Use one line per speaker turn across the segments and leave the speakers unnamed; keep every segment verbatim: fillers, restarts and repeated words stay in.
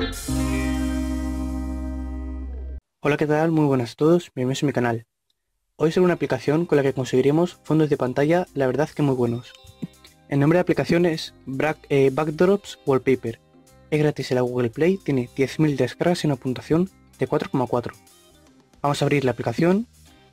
Hola, ¿qué tal? Muy buenas a todos, bienvenidos a mi canal. Hoy sobre una aplicación con la que conseguiremos fondos de pantalla, la verdad que muy buenos. El nombre de la aplicación es Bra eh, Backdrops Wallpaper. Es gratis en la Google Play, tiene diez mil descargas y una puntuación de cuatro coma cuatro. Vamos a abrir la aplicación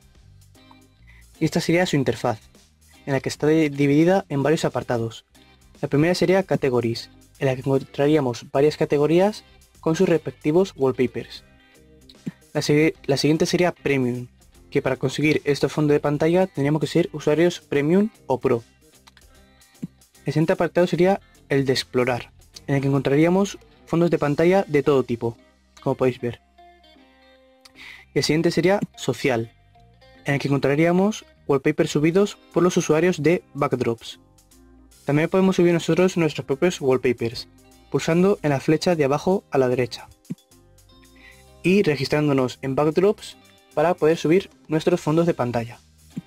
y esta sería su interfaz, en la que está dividida en varios apartados. La primera sería Categories, en la que encontraríamos varias categorías con sus respectivos wallpapers. La, la siguiente sería Premium, que para conseguir estos fondos de pantalla tendríamos que ser usuarios Premium o Pro. El siguiente apartado sería el de Explorar, en el que encontraríamos fondos de pantalla de todo tipo, como podéis ver. Y el siguiente sería Social, en el que encontraríamos wallpapers subidos por los usuarios de Backdrops. También podemos subir nosotros nuestros propios wallpapers, pulsando en la flecha de abajo a la derecha y registrándonos en Backdrops para poder subir nuestros fondos de pantalla.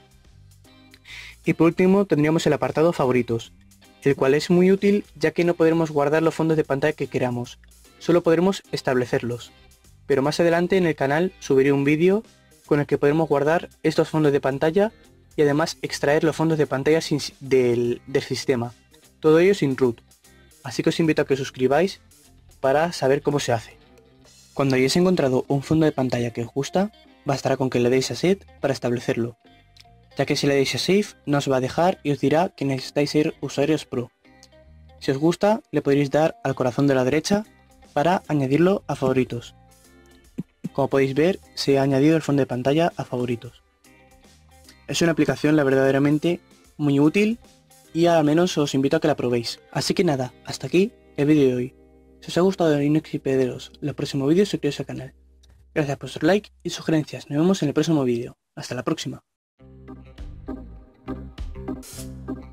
Y por último tendríamos el apartado Favoritos, el cual es muy útil ya que no podremos guardar los fondos de pantalla que queramos, solo podremos establecerlos. Pero más adelante en el canal subiré un vídeo con el que podremos guardar estos fondos de pantalla y además extraer los fondos de pantalla sin, del, del sistema, todo ello sin root. Así que os invito a que os suscribáis para saber cómo se hace. Cuando hayáis encontrado un fondo de pantalla que os gusta, bastará con que le deis a Set para establecerlo, ya que si le deis a Save no os va a dejar y os dirá que necesitáis ser usuarios Pro. Si os gusta, le podréis dar al corazón de la derecha para añadirlo a favoritos. Como podéis ver, se ha añadido el fondo de pantalla a favoritos. Es una aplicación la verdaderamente muy útil y al menos os invito a que la probéis. Así que nada, hasta aquí el vídeo de hoy. Si os ha gustado y no queréis perderos los próximos vídeos, suscribiros al canal. Gracias por vuestro like y sugerencias. Nos vemos en el próximo vídeo. Hasta la próxima.